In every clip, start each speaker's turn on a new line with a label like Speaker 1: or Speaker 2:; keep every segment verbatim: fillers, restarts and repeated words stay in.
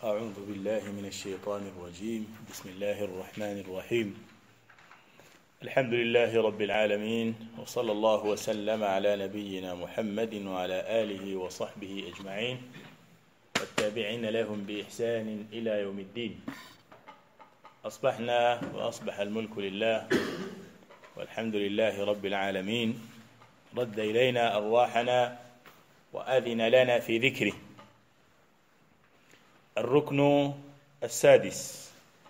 Speaker 1: أعوذ بالله من الشيطان الرجيم. بسم الله الرحمن الرحيم. الحمد لله رب العالمين، وصلى الله وسلم على نبينا محمد وعلى آله وصحبه أجمعين والتابعين لهم بإحسان إلى يوم الدين. أصبحنا وأصبح الملك لله، والحمد لله رب العالمين. رد إلينا أرواحنا وأذن لنا في ذكره. الركن السادس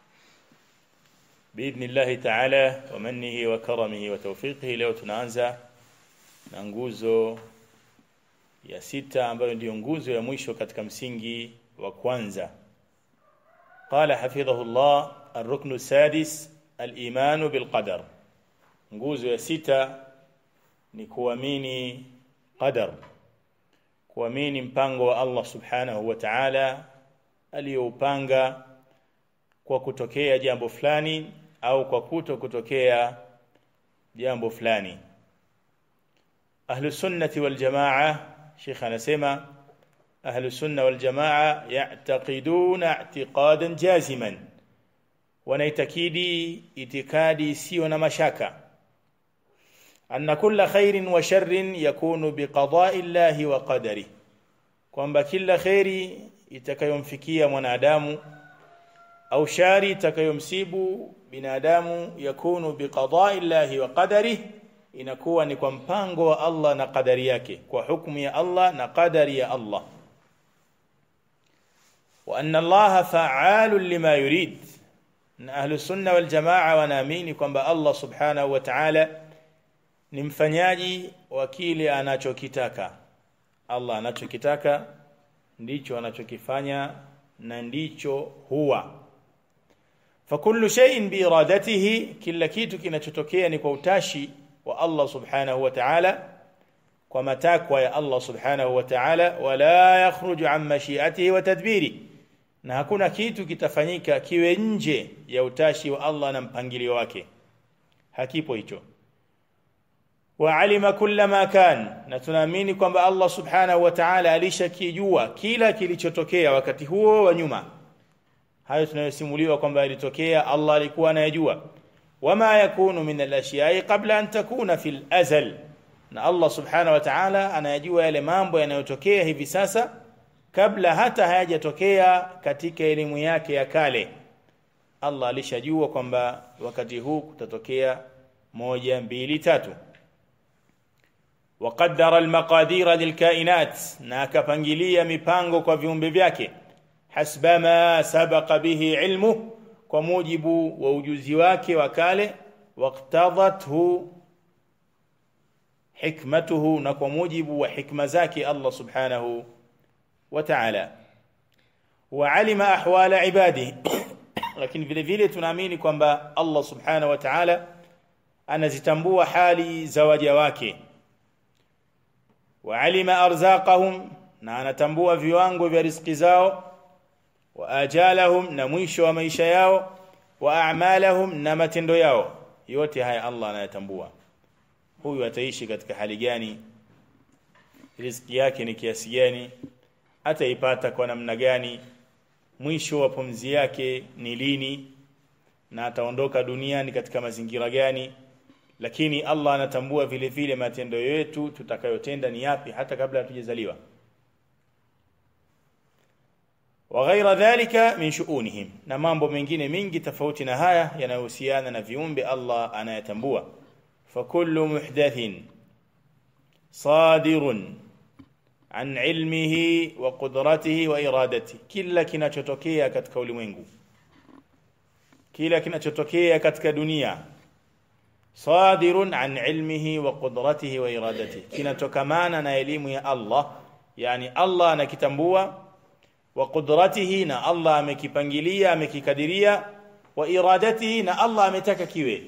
Speaker 1: بإذن الله تعالى ومنه وكرمه وتوفيقه. Leo tunaanza na nguzo ya sita ambayo ndio nguzo ya mwisho katika msingi wa kwanza. Qala hafidhahullah الركن السادس الإيمان بالقدر. Nguzo ya sita ni kuamini qadar, kuamini mpango wa Allah subhanahu wa ta'ala aliyoupanga kwa kutokea jambo fulani au kwa kuto kutokea jambo fulani. Ahlus sunnati wal jamaa, Sheikh anasema ahlus sunna wal jamaa ya'taqiduna i'tiqadan jaziman, wanaitakidi itikadi sio na mashaka, anna kulla khairin wa sharrin yakunu biqada'i llahi wa qadari, kwamba kila khairi itakayomfikia mwanadamu au shari itakayomsibu binadamu yakunu biqada'i llahi wa qadari, inakuwa ni kwa mpango wa Allah na qadari yake, kwa hukumu ya Allah na qadari ya Allah. Wa anna Allah fa'alun lima yurid. Na ahlus sunna wal jamaa wanaamini kwamba Allah subhanahu wa ta'ala ni mfanyaji wa kile anachokitaka. Allah anachokitaka ndicho anachokifanya na ndicho huwa. Fakullu shay'in bi iradatihi, kila kitu kinachotokea ni kwa utashi wa Allah subhanahu wa ta'ala, kwa matakwa ya Allah subhanahu wa ta'ala. Wala yakhruju an mashi'atihi wa tadbiri, na hakuna kitu kitafanyika kiwe nje ya utashi wa Allah na mpangilio wake, hakipo hicho. Wa alima kulla ma kan, na tunaamini kwamba Allah subhanahu wa ta'ala alishakijua kila kilichotokea wakati huo wa nyuma. Hayo tunayosimuliwa kwamba ilitokea, Allah alikuwa anayajua. Wama yakunu min al-ashiya'i qabla an takuna fil azal, na Allah subhanahu wa ta'ala anayajua yale mambo yanayotokea hivi sasa kabla hata hayajatokea katika elimu yake ya kale. Allah alishajua kwamba wakati huu kutatokea moja, mbili, tatu. وقدر المقادير للكائنات, na akapangilia mipango kwa viumbe vyake, hasba ma sabaqa bihi ilmu, kwa mujibu wa ujuzi wake wa kale, waqtadathu hikmatuhu, na kwa mujibu wa hikma zake Allah subhanahu wa ta'ala. Wa alima ahwala ibadihi, lakini vile vile tunaamini kwamba Allah subhanahu wa ta'ala anazitambua hali za waja wake. Wa alima arzaqahum, na anatambua viwango vya riziki zao. Wa ajalahum, na mwisho wa maisha yao. Wa a'malahum, na matendo yao. Yote haya Allah anayatambua. Huyu ataishi katika hali gani, riziki yake ni kiasi gani, ataipata kwa namna gani, mwisho wa pumzi yake ni lini, na ataondoka duniani katika mazingira gani. Lakini Allah anatambua vile vile matendo yetu tutakayotenda ni yapi hata kabla hatujazaliwa. Wa ghaira dhalika min shu'unihim, na mambo mengine mingi tofauti na haya yanayohusiana na viumbe Allah anayatambua. Fa kullu muhdathin sadirun an ilmihi wa qudratihi wa iradatihi, kila kinachotokea katika ulimwengu, kila kinachotokea katika dunia, sadirun an ilmihi wa qudratihi wa iradatihi, kinatokamana na elimu ya Allah, yani Allah anakitambua, wa qudratihi, na Allah amekipangilia, amekikadiria, wa iradatihi, na Allah ametaka kiwe.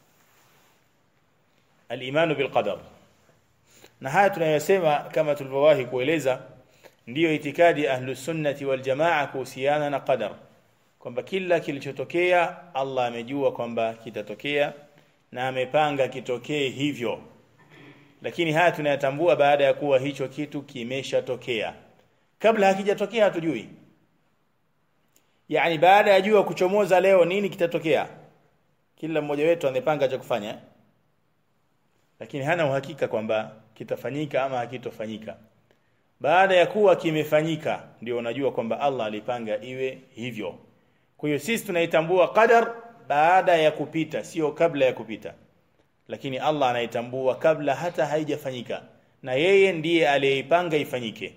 Speaker 1: Al-imanu bil qadar. Na haya tunayosema kama tulivyowahi kueleza ndiyo itikadi ahlus sunnati wal jamaa kuhusiana na qadar, kwamba kila kilichotokea Allah amejua kwamba kitatokea na amepanga kitokee hivyo. Lakini haya tunayatambua baada ya kuwa hicho kitu kimeshatokea. Kabla hakijatokea hatujui. Yani baada ya jua kuchomoza leo nini kitatokea? Kila mmoja wetu anapanga cha kufanya, lakini hana uhakika kwamba kitafanyika ama hakitofanyika. Baada ya kuwa kimefanyika ndio unajua kwamba Allah alipanga iwe hivyo. Kwa hiyo sisi tunaitambua qadar baada ya kupita, sio kabla ya kupita. Lakini Allah anaitambua kabla hata haijafanyika, na yeye ndiye aliyeipanga ifanyike.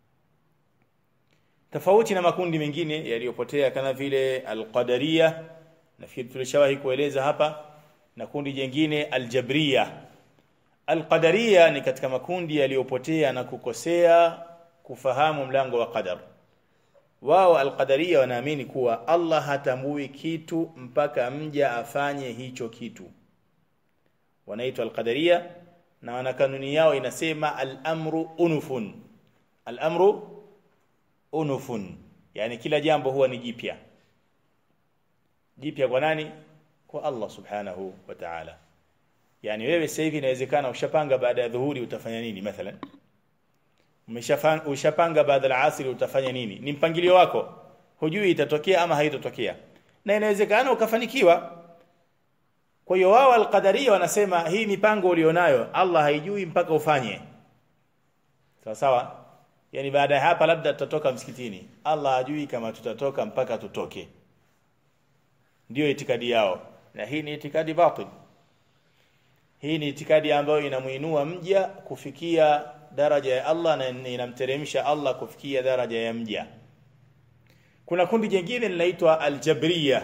Speaker 1: Tofauti na makundi mengine yaliyopotea kama vile al-Qadariyah, nafikiri tulishawahi kueleza hapa, na kundi jingine al-Jabriyah. Al-Qadariyah ni katika makundi yaliyopotea na kukosea kufahamu mlango wa qadar. Wao al-Qadariyah wanaamini kuwa Allah hatambui kitu mpaka mja afanye hicho kitu. Wanaitwa al-Qadariyah, na wana kanuni yao inasema al-amru unufun. Al-amru unufun, yani kila jambo huwa ni jipya. Jipya kwa nani? Kwa Allah subhanahu wa ta'ala. Yani wewe sasa hivi inawezekana ushapanga baada ya dhuhuri utafanya nini mathalan. Umeshafanga ushapanga baada ya asri utafanya nini? Ni mpangilio wako. Hujui itatokea ama haitotokea. Na inawezekana ukafanikiwa. Kwa hiyo wao al-Qadariyah wanasema hii mipango ulionayo Allah haijui mpaka ufanye. Sawa sawa? Yani baada ya hapa labda tutatoka msikitini, Allah hajui kama tutatoka mpaka tutoke. Ndio itikadi yao, na hii ni itikadi batil. Hii ni itikadi ambayo inamuinua mja kufikia daraja ya Allah na inamteremsha Allah kufikia daraja ya mja. Kuna kundi jingine linaloitwa al-Jabriyah.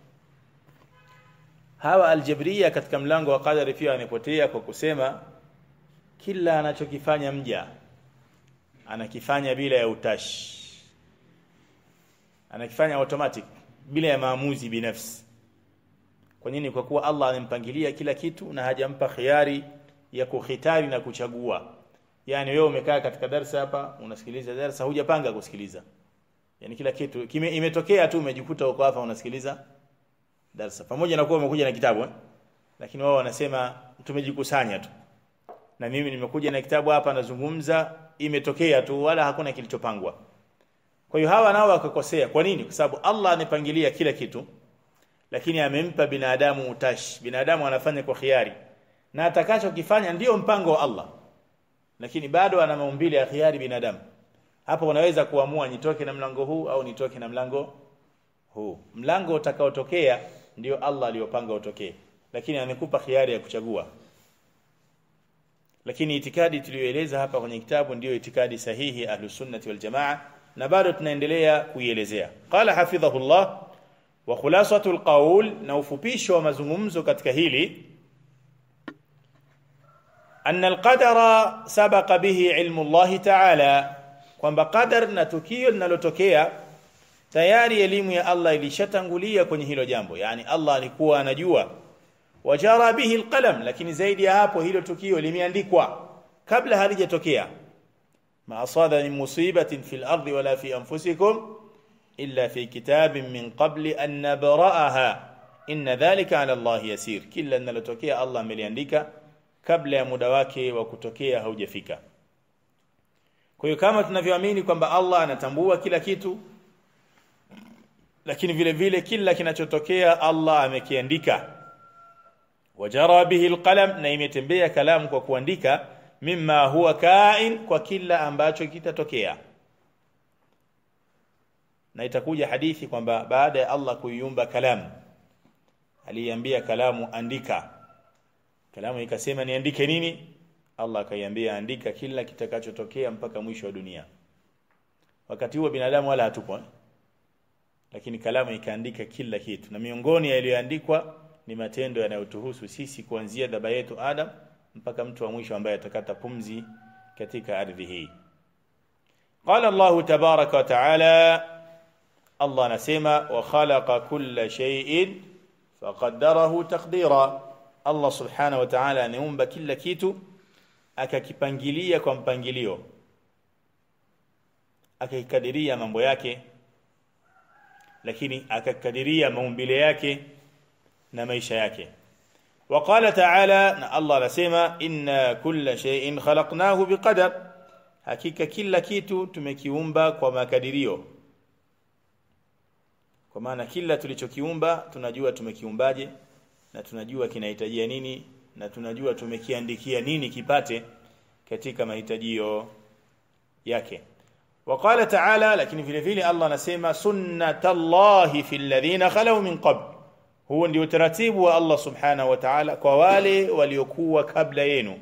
Speaker 1: Hawa al-Jabriyah katika mlango wa qadari pia wanapotea kwa kusema kila anachokifanya mja anakifanya bila ya utashi, anakifanya automatic bila ya maamuzi binafsi. Kwa nini? Kwa kuwa Allah amempangilia kila kitu na hajampa khiari ya kukhitari na kuchagua. Yani wewe umekaa katika darasa hapa unasikiliza darasa, hujapanga kusikiliza, yani kila kitu kime imetokea tu, umejikuta uko hapa unasikiliza darasa pamoja na kuwa umekuja na kitabu eh? Lakini wao wanasema tumejikusanya tu, na mimi nimekuja na kitabu hapa nazungumza, imetokea tu wala hakuna kilichopangwa. Kwa hiyo hawa nao wakakosea. Kwa nini? Kwa sababu Allah amepangilia kila kitu, lakini amempa binadamu utashi. Binadamu anafanya kwa khiari, na atakachokifanya ndio mpango wa Allah, lakini bado ana maumbile ya khiari binadamu. Hapo unaweza kuamua nitoke na mlango huu au nitoke na mlango huu. Mlango utakaotokea ndio Allah aliyopanga utokee, lakini amekupa khiari ya kuchagua. Lakini itikadi tuliyoeleza hapa kwenye kitabu ndio itikadi sahihi ahlus sunnati wal jamaa, na bado tunaendelea kuielezea. Qala hafidhahullah, wa khulasatul qawl, na ufupisho wa mazungumzo katika hili, anna alqadara sabaqa bihi ilmu Allah ta'ala, kwamba qadar na tukio linalotokea tayari elimu ya Allah ilishatangulia kwenye hilo jambo. Yani Allah alikuwa anajua. Wajara bihi alqalam, lakini zaidi ya hapo hilo tukio limeandikwa kabla halijatokea. Ma asada min musibatin fil ardi wala fi anfusikum illa fi kitabin min qabli an nabra'aha inna dhalika 'ala Allah yasir. Kila linalotokea Allah ameliandika kabla ya muda wake wa kutokea haujafika. Kwa hiyo kama tunavyoamini kwamba Allah anatambua kila kitu, lakini vile vile kila kinachotokea Allah amekiandika. Wajara bihi alqalam, na imetembea kalamu kwa kuandika, mimma huwa kain, kwa kila ambacho kitatokea. Na itakuja hadithi kwamba baada ya Allah kuiumba kalamu, aliambia kalamu andika. Kalamu ikasema niandike nini? Allah akaiambia andika kila kitakachotokea mpaka mwisho wa dunia. Wakati huo binadamu wala hatupo, lakini kalamu ikaandika kila kitu, na miongoni ya yaliyoandikwa ni matendo yanayotuhusu sisi kuanzia baba yetu Adam mpaka mtu wa mwisho ambaye atakata pumzi katika ardhi hii. Qala Allah tabaraka wa taala, Allah anasema wa khalaqa kulla shay'in faqaddarahu taqdira. Allah subhanahu wa ta'ala ameumba kila kitu akakipangilia kwa mpangilio, akakadiria mambo yake, lakini akakadiria maumbile yake na maisha yake. Waqala ta'ala, na Allah anasema inna kulla shay'in khalaqnahu biqadar, hakika kila kitu tumekiumba kwa makadirio. Kwa maana kila tulichokiumba tunajua tumekiumbaje, na tunajua kinahitajia nini, na tunajua tumekiandikia nini kipate katika mahitajio yake. Waqala ta'ala, lakini vile vile Allah anasema sunnatallahi fil ladhina khalu min qabl, huo ndio utaratibu wa Allah subhanahu wa ta'ala kwa wale waliokuwa kabla yenu.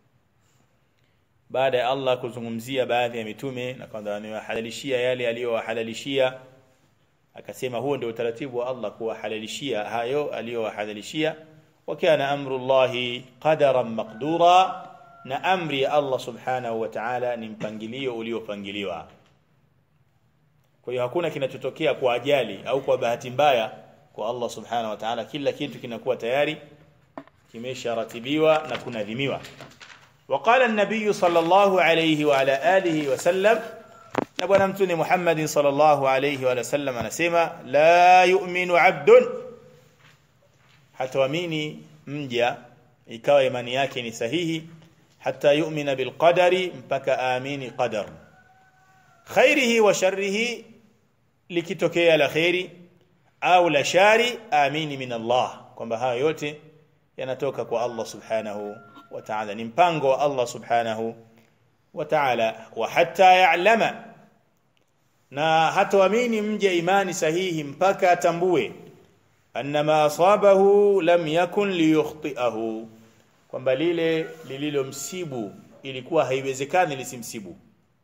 Speaker 1: Baada ya Allah kuzungumzia baadhi ya mitume na kwamba amewahalalishia yale aliyowahalalishia, akasema huo ndio utaratibu wa Allah kuwahalalishia hayo aliyowahalalishia. Wa kana amrullahi qadaran maqdura, na amri ya Allah subhanahu wa ta'ala ni mpangilio uliopangiliwa. Kwa hiyo hakuna kinachotokea kwa ajali au kwa bahati mbaya kwa Allah subhanahu wa ta'ala. Kila kitu kinakuwa tayari kimesharatibiwa na kunadhimiwa. وقال النبي صلى الله عليه وعلى آله وسلم, na bwana mtume Muhammad sallallahu alayhi wa sallam anasema la yu'minu 'abdun, hataamini mja ikawa imani yake ni sahihi, hatta yu'mina bil qadari, mpaka aamini qadar, khairihi wa sharrihi, likitokea la khairi au la shari, aamini min Allah, kwamba hayo yote yanatoka kwa Allah subhanahu wa ta'ala, ni mpango wa Allah subhanahu wa ta'ala. Wa hatta ya'lama, na hataamini mja imani sahihi mpaka atambue annama asabahu lam yakun liyukhti'ahu, kwamba lile lililomsibu ilikuwa haiwezekani lisimsibu.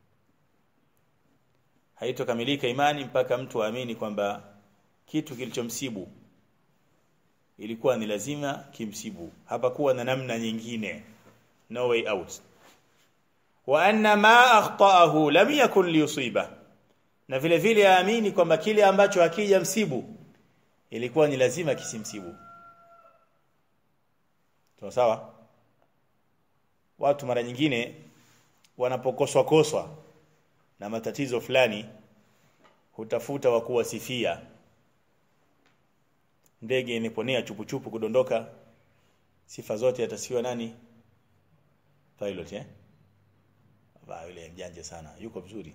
Speaker 1: Haitokamilika imani mpaka mtu aamini kwamba kitu kilichomsibu ilikuwa ni lazima kimsibu, hapakuwa na namna nyingine, no way out. Wa anna ma akhtaahu lam yakun liyusiba, na vile vile aamini kwamba kile ambacho hakija msibu ilikuwa ni lazima kisimsibu. Sawa sawa. Watu mara nyingine wanapokoswa koswa na matatizo fulani hutafuta wa kuwasifia. Ndege imeponea chupu chupu kudondoka, sifa zote atasifiwa nani? Pilot, eh? Baa yule mjanja sana, yuko vizuri.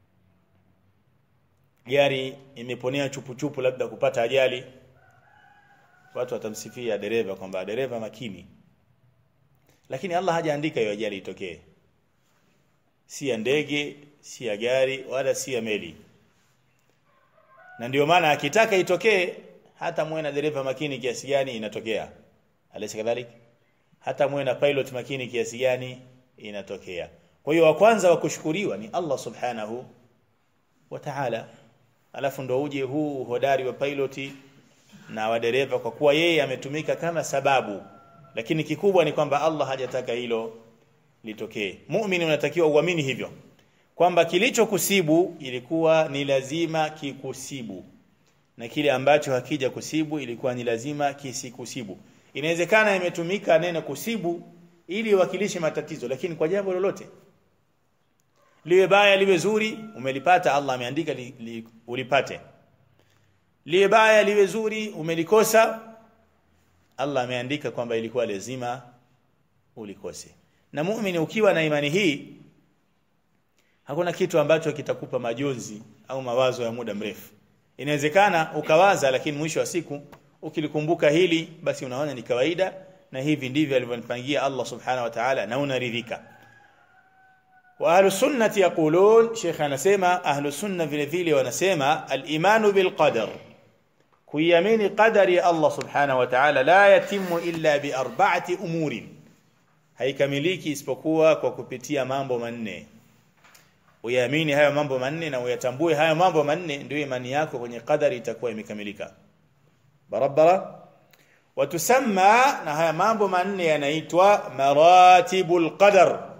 Speaker 1: Gari imeponea chupu chupu labda kupata ajali, watu watamsifia dereva kwamba dereva makini. Lakini Allah hajaandika hiyo ajali itokee. Si ya ndege, si ya gari, wala si ya meli. Na ndio maana akitaka itokee, hata muwe na dereva makini kiasi gani inatokea. Alaysa kadhalik? Hata muwe na pilot makini kiasi gani inatokea. Kwa hiyo wa kwanza wa kushukuriwa ni Allah subhanahu wa ta'ala. Alafu ndo uje huu hodari wa piloti na wa dereva, kwa kuwa yeye ametumika kama sababu, lakini kikubwa ni kwamba Allah hajataka hilo litokee. Muumini unatakiwa uamini hivyo, kwamba kilichokusibu ilikuwa ni lazima kikusibu, na kile ambacho hakija kusibu ilikuwa ni lazima kisikusibu. Inawezekana imetumika neno kusibu ili iwakilishe matatizo, lakini kwa jambo lolote, liwe baya liwe zuri, umelipata, Allah ameandika li, li, ulipate. Liwe baya liwe zuri, umelikosa, Allah ameandika kwamba ilikuwa lazima ulikose. Na muumini ukiwa na imani hii, hakuna kitu ambacho kitakupa majonzi au mawazo ya muda mrefu. Inawezekana ukawaza, lakini mwisho wa siku ukilikumbuka hili, basi unaona ni kawaida, na hivi ndivyo alivyonipangia Allah subhanahu wa ta'ala, na unaridhika. Wa ahlus sunnati yaqulun, Sheikh anasema ahlus sunna vile vile wanasema al-imanu bil qadar, kuiamini qadari ya Allah subhanahu wa ta'ala, la yatimu illa bi arba'ati umurin, haikamiliki isipokuwa kwa kupitia mambo manne. Uyaamini hayo mambo manne na uyatambue hayo mambo manne, ndio imani yako kwenye qadari itakuwa imekamilika barabara. Watusamma, na haya mambo manne yanaitwa maratibul qadar,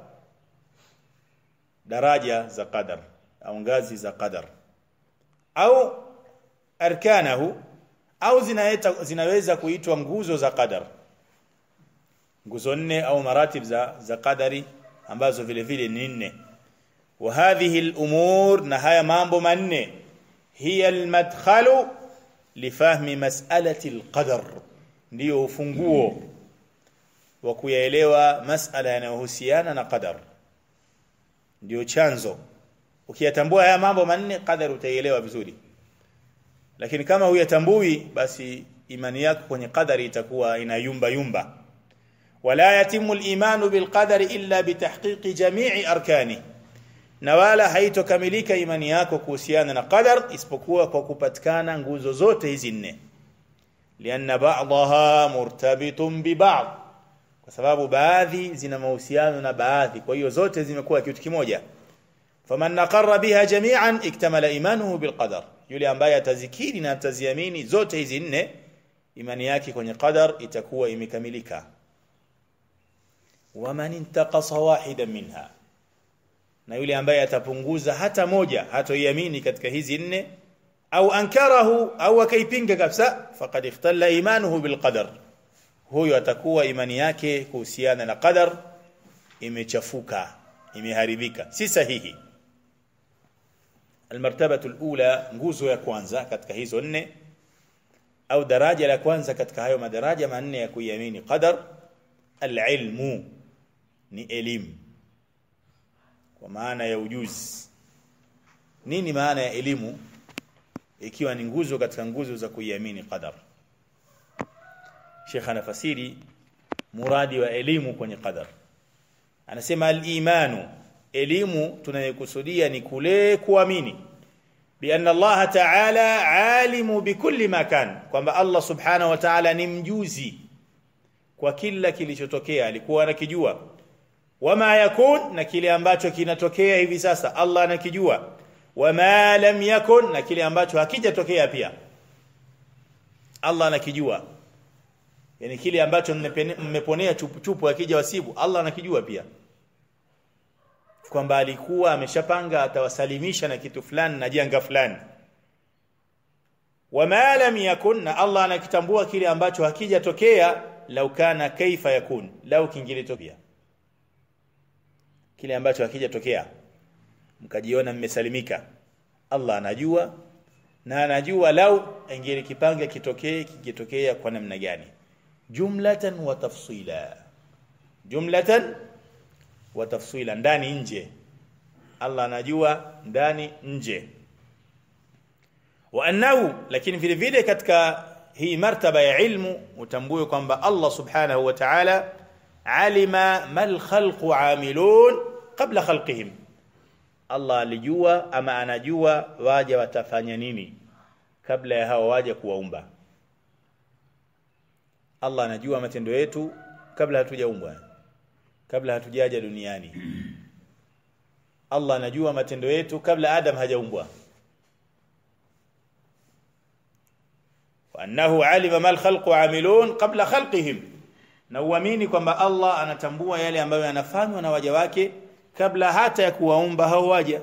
Speaker 1: daraja za qadar au ngazi za qadar, au arkanahu, au zinaita, zinaweza kuitwa nguzo za qadar, nguzo nne au maratib za za qadari ambazo vile vile ni nne. Wa hadhihi al-umur, na haya mambo manne, hiya al-madkhalu li fahmi mas'alati al-qadar, ndio ufunguo wa kuyaelewa masala yanayohusiana na qadar, ndio chanzo. Ukiyatambua haya mambo manne, qadar utaielewa vizuri. lakini kama huyatambui basi imani yako kwenye qadari itakuwa inayumba yumba. Wala yatimu al-imanu bil qadari illa bitahqiqi jami'i arkani, na wala haitokamilika imani yako kuhusiana na qadar isipokuwa kwa kupatikana nguzo zote hizi nne. Lianna ba'daha murtabitun bi ba'd, kwa sababu baadhi zina mahusiano na baadhi, kwa hiyo zote zimekuwa kitu kimoja. Faman naqarra biha jami'an iktamala imanuhu bil qadar, yule ambaye atazikiri na ataziamini zote hizi nne, imani yake kwenye qadar itakuwa imekamilika. Waman intaqasa wahidan minha, na yule ambaye atapunguza hata moja, hatoiamini katika hizi nne, au ankarahu, au akaipinga kabisa, faqad ikhtalla imanuhu bil qadar, huyo atakuwa imani yake kuhusiana na qadar imechafuka, imeharibika, si sahihi. Almartabatu alula, nguzo ya kwanza katika hizo nne, au daraja la kwanza katika hayo madaraja manne ya kuiamini qadar, alilmu, ni elimu kwa maana ya ujuzi. Nini maana ya elimu ikiwa ni nguzo katika nguzo za kuiamini qadar? Sheikh anafasiri muradi wa elimu kwenye qadar, anasema al-imanu, elimu tunayokusudia ni kule kuamini bi anna Allah ta'ala alimu bikulli ma kan, kwamba Allah subhanahu wa ta'ala ni mjuzi kwa kila kilichotokea, alikuwa anakijua. Wama yakun, na kile ambacho kinatokea hivi sasa Allah anakijua. Wama lam yakun, na kile ambacho hakijatokea pia Allah anakijua. Yani kile ambacho mmeponea chupu chupu akija wasibu, Allah anakijua pia, kwamba alikuwa ameshapanga atawasalimisha na kitu fulani na janga fulani. Wama lam yakun, na Allah anakitambua kile ambacho hakijatokea. Lau kana kaifa yakun, lau kingelitokea kile ambacho hakijatokea mkajiona mmesalimika, Allah anajua, na anajua lau ingelikipanga kitokee kikitokea kwa namna gani, jumlatan wa tafsila, jumlatan wa tafsila, ndani nje. Allah anajua ndani nje. Wa annahu, lakini vile vile katika hii martaba ya ilmu utambue kwamba Allah subhanahu wa ta'ala alima mal khalqu amilun qabla khalqihim, Allah alijua ama anajua waja watafanya nini kabla ya hao waja kuwaumba. Allah anajua matendo yetu kabla hatujaumbwa, kabla hatujaja duniani. Allah anajua matendo yetu kabla Adam hajaumbwa. Wa annahu alima mal khalqu amilun qabla khalqihim, na uamini kwamba Allah anatambua yale ambayo yanafanywa na waja wake kabla hata ya kuwaumba hao waja.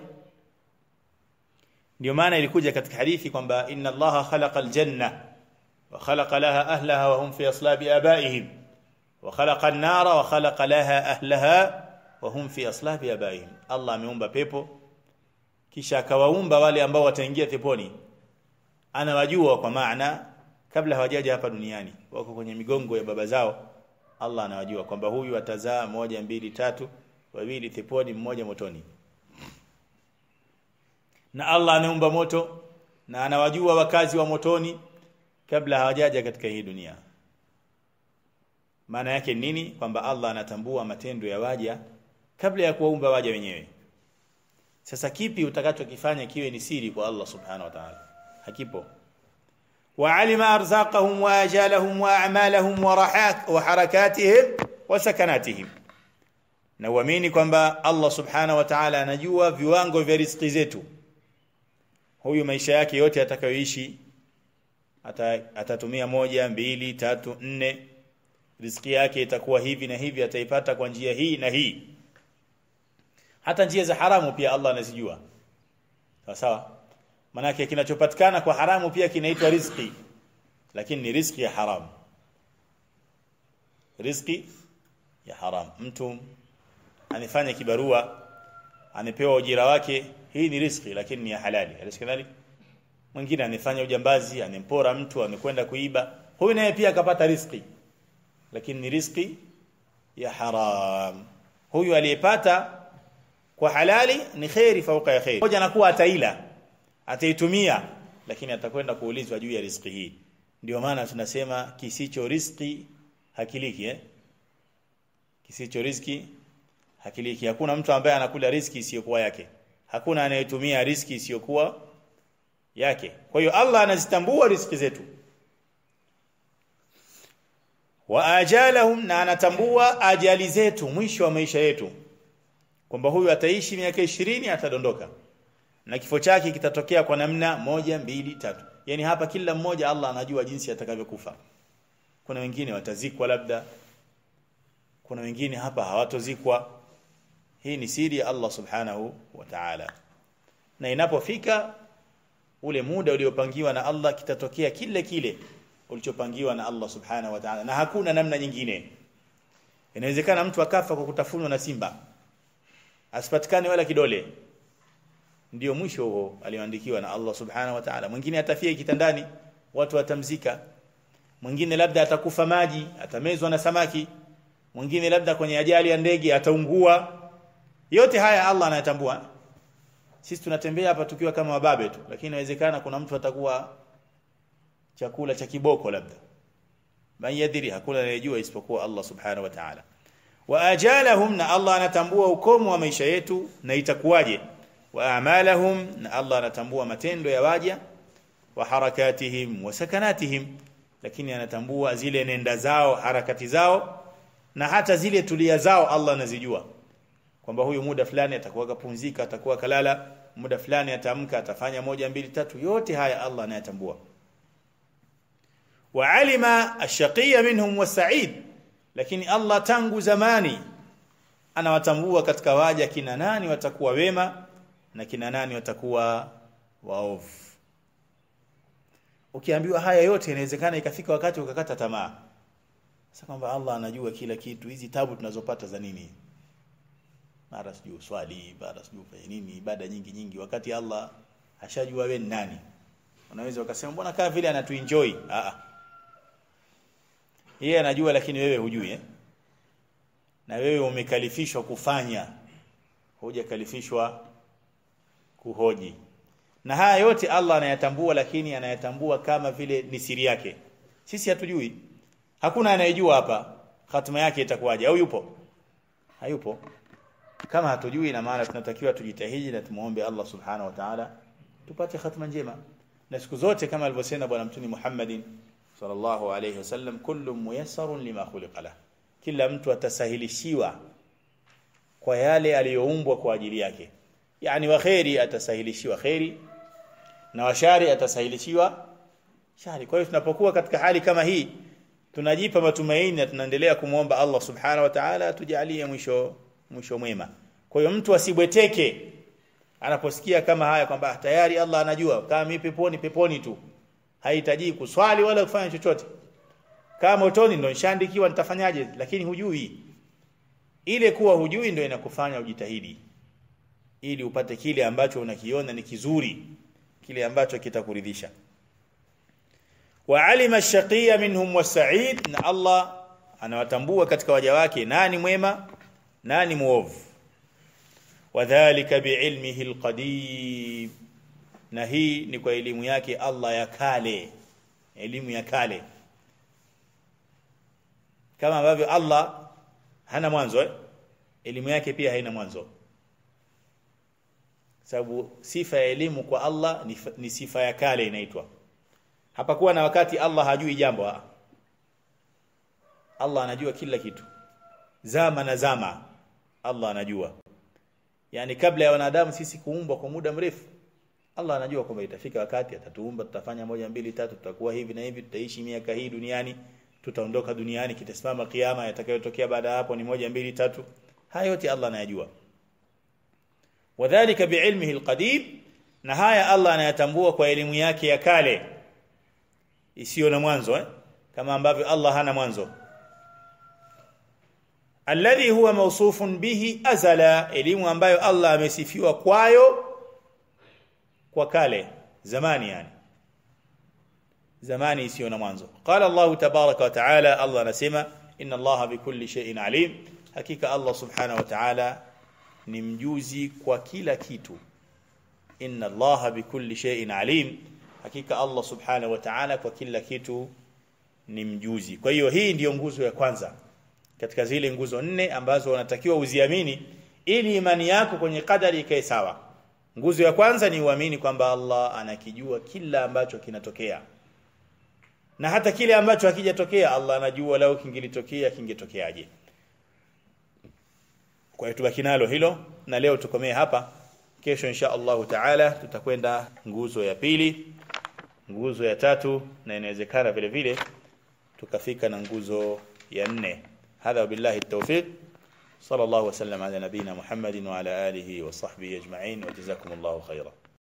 Speaker 1: Ndio maana ilikuja katika hadithi kwamba inna Allaha khalaqa aljanna wa khalaqa laha ahlaha wa hum fi aslabi abaihim wa khalaqa an-nara wa khalaqa laha ahlaha wa hum fi aslabi abaihim. Allah ameumba pepo kisha akawaumba wale ambao wataingia peponi, anawajua kwa maana kabla hawajaja hapa duniani, wako kwenye migongo ya baba zao. Allah anawajua kwamba huyu atazaa moja mbili tatu, wawili peponi, mmoja motoni. Na Allah anaumba moto na anawajua wakazi wa motoni kabla hawajaja katika hii dunia. Maana yake nini? Kwamba Allah anatambua matendo ya waja kabla ya kuwaumba waja wenyewe. Sasa kipi utakachokifanya kiwe ni siri kwa Allah subhanahu wa ta'ala? Hakipo. Wa alima arzaqahum wa ajalahum wa a'malahum wa rahak wa harakatihim wa sakanatihim, na uamini kwamba Allah subhanahu wa ta'ala anajua viwango vya riziki zetu. Huyu maisha yake yote atakayoishi atatumia moja, mbili, tatu, nne, riziki yake itakuwa hivi na hivi, ataipata kwa njia hii na hii. Hata njia za haramu pia Allah anazijua. Sawa sawa? Maana yake kinachopatikana kwa haramu pia kinaitwa riziki, lakini ni riziki ya haramu. Riziki ya haramu. Mtu anafanya kibarua, amepewa ujira wake, hii ni riziki lakini ni ya halali. Alisikadhali? Mwingine anafanya ujambazi, anempora mtu, amekwenda kuiba, huyu naye pia akapata riziki, lakini ni riziki ya haram. Huyu aliyepata kwa halali ni khairi fauka ya khairi. Moja anakuwa ataila, ataitumia lakini atakwenda kuulizwa juu ya riziki hii. Ndio maana tunasema kisicho riziki hakiliki eh kisicho riziki hakiliki. Hakuna mtu ambaye anakula riziki isiyokuwa yake, hakuna anayetumia riziki isiyokuwa yake. Kwa hiyo Allah anazitambua riziki zetu. Wa ajalahum, na anatambua ajali zetu, mwisho wa maisha yetu, kwamba huyu ataishi miaka ishirini atadondoka na kifo chake kitatokea kwa namna moja mbili tatu. Yani hapa kila mmoja Allah anajua jinsi atakavyokufa. Kuna wengine watazikwa labda, kuna wengine hapa hawatozikwa. Hii ni siri ya Allah subhanahu wa ta'ala. Na inapofika ule muda uliopangiwa na Allah, kitatokea kile kile ulichopangiwa na Allah subhanahu wa ta'ala, na hakuna namna nyingine. Inawezekana mtu akafa kwa kutafunwa na simba, asipatikane wala kidole, ndio mwisho huo alioandikiwa na Allah subhanahu wa ta'ala. Mwingine atafia kitandani, watu watamzika. Mwingine labda atakufa maji, atamezwa na samaki. Mwingine labda kwenye ajali ya ndege ataungua. Yote haya Allah anayatambua. Sisi tunatembea hapa tukiwa kama wababe tu, lakini inawezekana kuna mtu atakuwa chakula cha kiboko labda. Mayadhiri, hakuna anayejua isipokuwa Allah subhanahu wa ta'ala. Wa ajalahum, na Allah anatambua ukomo wa maisha yetu na itakuwaje. Wa a'malahum, na Allah anatambua matendo ya waja. Wa harakatihim wa sakanatihim, lakini anatambua zile nenda zao, harakati zao, na hata zile tulia zao Allah anazijua. Kwamba huyu muda fulani atakuwa kapumzika, atakuwa kalala, muda fulani ataamka, atafanya moja mbili tatu. Yote haya Allah anayatambua. Wa alima ash-shaqiyya minhum was-sa'id, lakini Allah tangu zamani anawatambua katika waja kina nani watakuwa wema na kina nani watakuwa waovu. Ukiambiwa haya yote, inawezekana ikafika wakati ukakata tamaa. Sasa kwamba Allah anajua kila kitu, hizi tabu tunazopata za nini? Mara sijui swali, mara sijui fanya nini, ibada nyingi nyingi, wakati Allah ashajua wewe ni nani. Unaweza ukasema mbona kama vile anatuenjoy? A a. Yeye anajua, lakini wewe hujui eh? Na wewe umekalifishwa kufanya, hujakalifishwa kuhoji. Na haya yote Allah anayatambua, lakini anayatambua kama vile ni siri yake. Sisi hatujui. Hakuna anayejua hapa hatima yake itakuwaje, au yupo? Hayupo. Kama hatujui, na maana tunatakiwa tujitahidi na tumuombe Allah subhanahu wa ta'ala tupate hatima njema. Na siku zote kama alivyosema bwana mtume Muhammadin sallallahu alayhi wasallam, kullu muyassarun lima khuliqa la, kila mtu atasahilishiwa kwa yale aliyoumbwa kwa ajili yake. Yani wa khairi atasahilishiwa khairi, na wa shari atasahilishiwa shari. Kwa hiyo tunapokuwa katika hali kama hii, tunajipa matumaini na tunaendelea kumuomba Allah subhanahu wa ta'ala tujalie mwisho mwisho mwema. Kwa hiyo mtu asibweteke anaposikia kama haya kwamba tayari Allah anajua, kama mimi peponi peponi tu, hahitaji kuswali wala kufanya chochote. Kama motoni ndo nishaandikiwa nitafanyaje? Lakini hujui. Ile kuwa hujui ndio inakufanya ujitahidi ili upate kile ambacho unakiona ni kizuri, kile ambacho kitakuridhisha. Wa alima ash-shaqiyya minhum was-sa'id, na Allah anawatambua katika waja wake nani mwema nani muovu. Wadhālika bi'ilmihi al-qadim, na hii ni kwa elimu yake Allah ya kale, elimu ya kale. Kama ambavyo Allah hana mwanzo eh? Elimu yake pia haina mwanzo. Sababu sifa ya elimu kwa Allah ni, ni sifa ya kale inaitwa. Hapakuwa na wakati Allah hajui jambo. Allah anajua kila kitu. Zama na zama Allah anajua. Yani kabla ya wanadamu sisi kuumbwa kwa muda mrefu, Allah anajua kwamba itafika wakati atatuumba, tutafanya moja mbili tatu, tutakuwa hivi na hivi, tutaishi miaka hii duniani, tutaondoka duniani, kitasimama kiyama, yatakayotokea baada hapo ni moja mbili tatu. Haya yote Allah anayajua. Wadhālika bi'ilmihi al-qadim, na haya Allah anayatambua kwa elimu yake ya kale isiyo na mwanzo eh? Kama ambavyo Allah hana mwanzo. Alladhi huwa mawsufun bihi azala, elimu ambayo Allah amesifiwa kwayo kwa kale, zamani, yani zamani isiyo na mwanzo. Qala Allah tabaraka wa taala, Allah anasema inna Allah bikulli shay'in alim, hakika Allah subhanahu wa ta'ala ni mjuzi kwa kila kitu. Inna Allah bikulli shay'in alim, hakika Allah subhanahu wa ta'ala kwa kila kitu ni mjuzi. Kwa hiyo hii ndiyo nguzo ya kwanza katika zile nguzo nne ambazo unatakiwa uziamini ili imani yako kwenye kadari ikae sawa. Nguzo ya kwanza ni uamini kwamba Allah anakijua kila ambacho kinatokea, na hata kile ambacho hakijatokea Allah anajua lao kingelitokea kingetokeaje. Kwa hiyo tubaki nalo hilo, na leo tukomee hapa. Kesho insha Allah taala tutakwenda nguzo ya pili, nguzo ya tatu, na inawezekana vile vile tukafika na nguzo ya nne. Hadha billahi at-tawfiq. صلى الله وسلم على نبينا محمد وعلى آله وصحبه أجمعين وجزاكم الله خيرا.